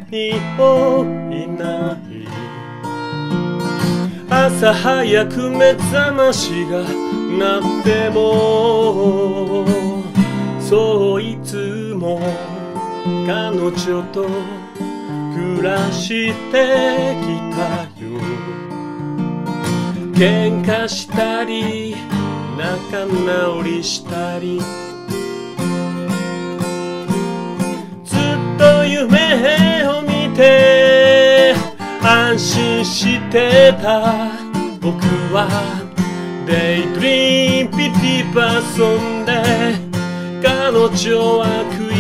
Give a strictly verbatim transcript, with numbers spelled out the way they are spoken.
いもいない。朝早く目覚ましが鳴ってもそういつも彼女と暮らしてきたよ。喧嘩したり仲直りしたりずっと夢を見て安心してた僕はデイドリームピティパ遊んで彼女は悔